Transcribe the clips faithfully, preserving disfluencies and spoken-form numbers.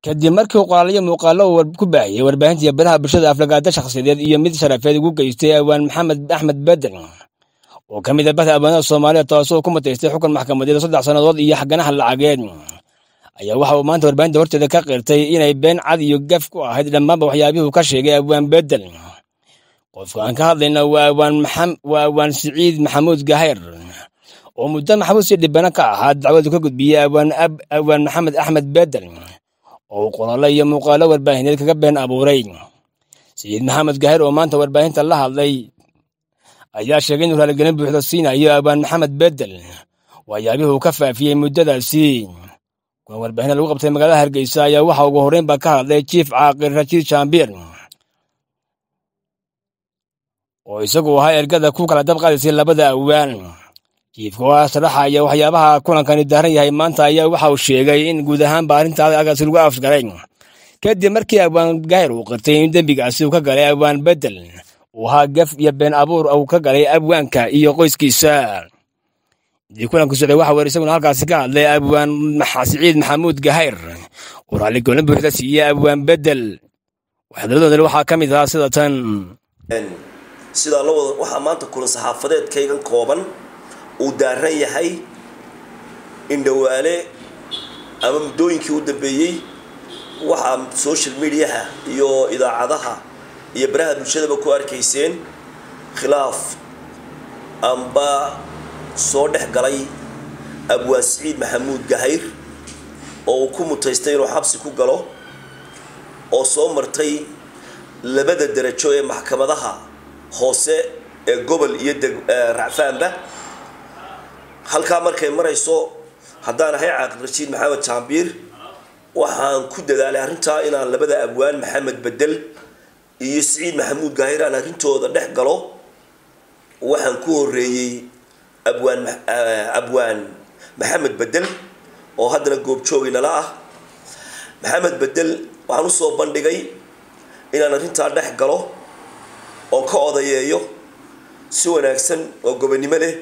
kadib markii uu qoraaliyo muuqaalo ku baahiyay warbaahinta baraha bulshada aflagaada shakhsiyadeed iyo mid sharafeed ugu geystay awaan maxamed axmed bedel oo ka mid ah bada abanaha Soomaaliya taasoo ku mataystay xukun maxkamadeed saddex sanadood iyo xaganaha lacageed ayaa waxa uu maanta warbaahinta horteeda ka qirtay inay been cad iyo gaf ku ahayd dhammaanba waxyaabihii uu ka sheegay awaan bedel qofka aan ka hadlayna waa awaan maxamed waa awaan Siciid Maxamuud Gahayr oo muddo maxbuus si dhibana ka ahaa dacwadu ka gudbiyay awaan awaan maxamed axmed bedel oo qoraal iyo muuqaalo warbaahineed kaga been abuuray Siciid Maxamuud Gahayr oo maanta warbaahinta la hadlay ayaa sheegay inuu raaligelin buuxda siinayo awaan maxamed bedel waxyaabihii uu ka faafiyay muddadaasi kuwa warbaahinta lagu qabtay magaalada Hargeysa ayaa waxa ugu horreyn ba ka hadlay Chief Caaqil Rashiid Shambiir oo isagu ahaa ergada ku kala dab qaadisay labada awaan jiifka sharaxaya waxyaabaha kulankani daaran yahay maanta ayaa waxa uu sheegay in guud ahaan baarintaada agaas lagu afgaray kadib markii awaan Gahayr uu qirtay in dambigaasi uu ka galay awaan bedel uu ahaa gaf iyo been abuur uu ka galay awaanka iyo qoyskiisa dii kulanku socday waxa uu isaguna halkaasi ka hadlay awaan Siciid Maxamuud Gahayr oo raaligelin buuxda siiyay awaan bedel waxdadooda waxa ka mid ah sida tan sida loo waxa maanta kulan saxaafadeedkaygan kooban uu daaran yahay in dhawaale ama muddooyinkii u dambeeyay waxa social media iyo idaacadaha iyo baraha bulshada ku arkayseen khilaaf amba soo dhex galay Abwaan Siciid Maxamuud Gahayr oo ku mutaystay inuu xabsi ku galo oo soo martay labada darajo ee maxkamadaha hoose ee gobol iyo racfaanba halka markay marayso hadaan ahay Caaqil Rashiid Maxamed Shambiir waxaan ku dadaalay arinta inaan labada abwaan Maxamed Bedel iyo Siciid Maxamuud Gahayr aan arintooda dhex galo waxaan ku horeeyay abwaan abwaan Maxamed Bedel oo hadana goob joogina la ah Maxamed Bedel waxaan u soo bandhigay inaan arinta dhex galo oo ka odayeeyo si wanaagsan oo gobonimo leh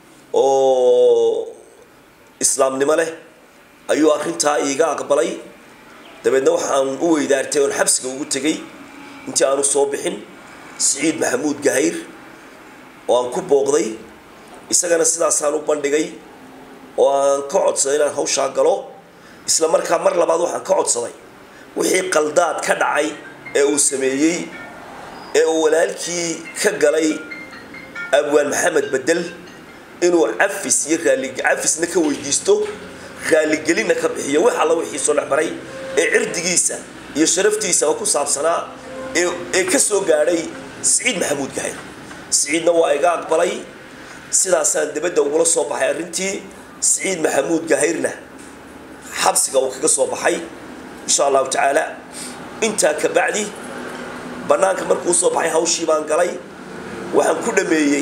oo islaamnimo leh ayuu arinta iiga aqbalay dabeedna waxaan u weydaartay oo xabsiga ugu tagay intii aanu soo bixin Siciid Maxamuud Gahayr oo aan ku booqday isagana sidaas aan u bandhigay oo aan ka codsaday inaan hawsha galo isla markaa mar labaad waxaan ka codsaday wixii qaldaad ka dhacay ee uu sameeyay ee uu walaalkii ka galay Abwaan Maxamed Bedel inuu afis iyo raali afisna ka weydiisto raali gelina ka bixiyo waxa la wixii soo dhaxmaray ee cirdigiisa iyo sharaftiisa oo ku saabsanaa ee ee ka soo gaaray Siciid Maxamuud Gahayr Siciidna waa iga aqbalay sidaas aan dibadda ugu soo baxay arintii Siciid Maxamuud Gahayrna xabsiga uu kaga soo baxay insha Allah ta'ala inta ka bacdi banaanka markuu soo baxay hawshii baan galay waxaan ku dhameeyay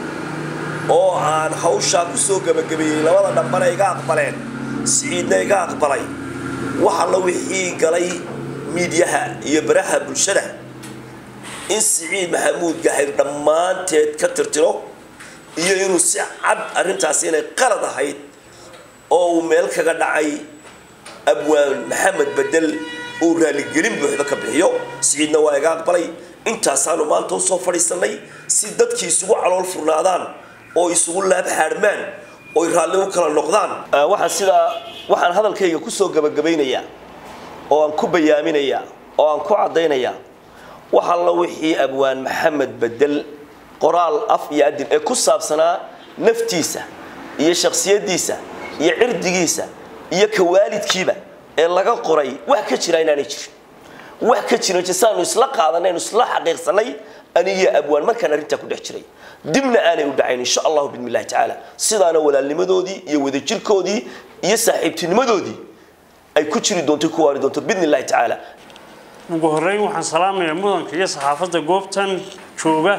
oo aan hawsha ku soo gabagabeeyay labada dhanbana iga aqbaleen Siciidna iga aqbalay waxa la wixii galay miidiyaha iyo baraha bulshada in Siciid Maxamuud Gahayr dhamaanteed ka tirtiro iyo inuu si cad arintaas inay qalad ahayd oo meel kaga dhacay Abwaan Maxamed Bedel oo raaligelin buuxda ka bixiyo Siciidna waa iga aqbalay intaas aanu maanta u soo fadhiisanay si dadkii isugu calool furnaadaan oo isugu laab xaarmaan oo raalli u kala noqdaan waxa sida waxaan hadalkayga ku soo gabagabeynaya oo aan ku bayaaminaya oo aan ku cadeynaya waxa la wixii Abwaan Maxamed Bedel qoraal af iyo adin ee ku saabsanaa naftiisa iyo shakhsiyadiisa iyo cirdigiisa iyo ka waalidkiiba ee laga qoray wax ka jira inaanay jirin wax ka jira jisaanu isla qaadanay isla xaqiiqsanay aniga abwaan markaan arinta ku dhex jiray dibna aanay u dhacayn insha Allah bismillaah ta'ala sidaana walaalnimadoodii iyo wadajirkoodii iyo saaxiibtinimadoodii ay ku jiri doonto ku waari doonto bismillaah ta'ala ugu horeyn waxaan salaamayaa mudanka iyo saxaafadda goobtan jooga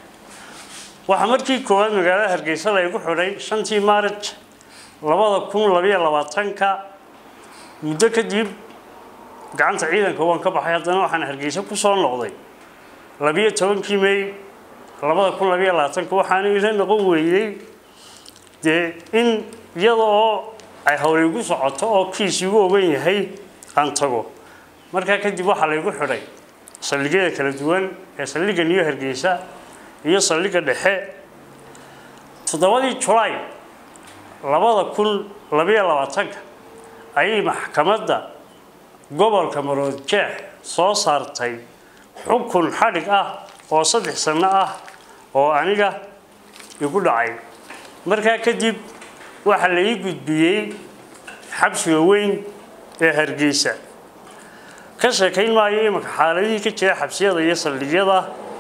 waxa markii koowaad magaalada Hargeysa la igu xiray shantii Maarch labada kun iyo labaatanka muddo kadib gacanta ciidanka waan ka baxay haddana waxaan Hargeysa ku soo noqday labiyo tobankii May labada kun iyo labaatanka waxaan ila noqon weeyay de in iyadoo ay hawligu socoto oo kiis ugu ogan yahay aan tago markaa kadib waxaa laygu xidhay saldhigyada kala duwan ee saldhigga New Hargeysa iyo saldhigga dhexe toddobadii July labada kun labiyo labaatan ayay maxkamadda gobolka Maroodijeex soo saartay xukun xadhig ah oo saddex sano ah oo aniga igu dhacay markaa kadib waxa la ii gudbiyay xabsiga weyn ee Hargeysa ka sheekayn maayo imika xaaladii ka jira xabsiyada iyo saldhigyada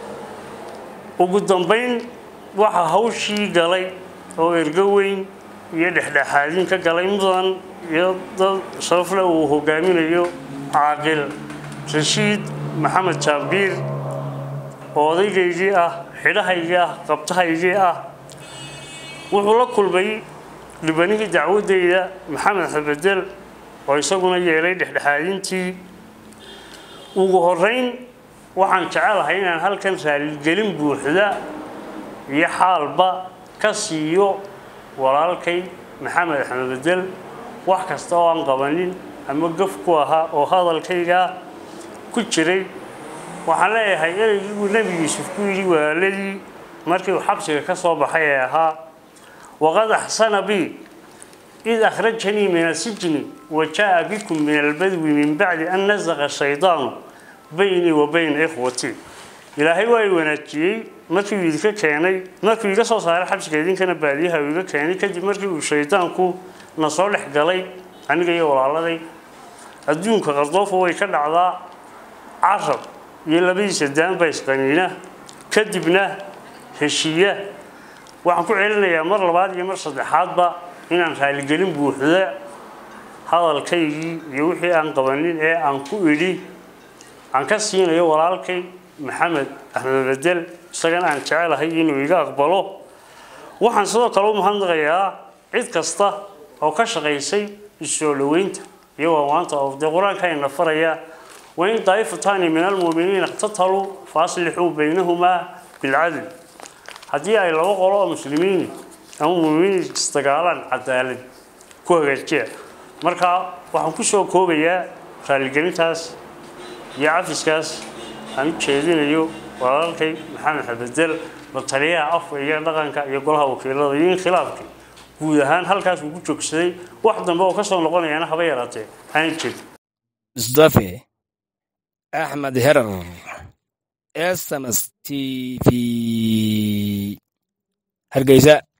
ugu dambeyn waxa hawshii galay oo ergo weyn iyo dhexdhexaadin ka galay mudan iyo dad sharaf leh uu hogaaminayo caaqil Rashiid Maxamed Jaabiir oo odaygii ah xidhahaygii ah qabtahaygii ah wuxuu la kulmay dhibanigii dacwadeyda Maxamed Xabadel oo isaguna yeelay dhexdhexaadintii ugu horeyn waxaan jecelahay inaan halkan raaligelin buuxda iyo xaalba ka siiyo walaalkay Maxamed Xabadel wax kasta oo aan qabanin ama gaf ku ahaa oo hadalkayga ku jiray waxaan leeyahay eraygu Nabi Yuusuf ku yiri walaaladii markii uu xabsiga ka soo baxay ee ahaa waqad ahsana bi إذ أخرجني من السجن وجاء بكم من البدو من بعد أن نزغ الشيطان بيني وبين إخوتي إلهي واي ونجي markii uu idinka keenay markii uu iga soo saaray xabsiga idinkana baadiyaha uu iga keenay kadib markii uu shaytaanku na soo dhex galay aniga iyo walaaladay adduunka qardoofa way ka dhacdaa carab iyo labadiisa daanba isqaniina kadibna heshiiya waxaan ku celinayaa mar labaad iyo mar saddexaadba inaan raaligelin buuxda hadalkaygii iyo wixii aan qabanin ee aan ku idhi aan ka siinayo walaalkay Maxamed Xabadel isagana aan jecelahay inuu iga aqbalo waxaan sidoo kale u mahadnaqayaa cid kasta oo ka shaqeysay isoo dhaweynta iyo waanta oo quraanka ay nafaraya وإن طائفتان من المؤمنين اقتتلوا فاصلحوا بينهما بالعدل هذه أي لو قالوا مسلمين أو مؤمنين استقالان عدالة كوهجة مركا waxaan ku soo koobayaa raaligelintaas iyo cafiskaas aan jeedinayo walaalkay Maxamed Xabadel bataliyaha afka iyo dhaqanka iyo golaha wakiilada iyo khilaafkii guud ahaan halkaas uu ku joogsaday wax dambe oo ka soo noqonayana haba yaraatee aan jeed Mustafa Ahmed Herar S M S T V Hargeysa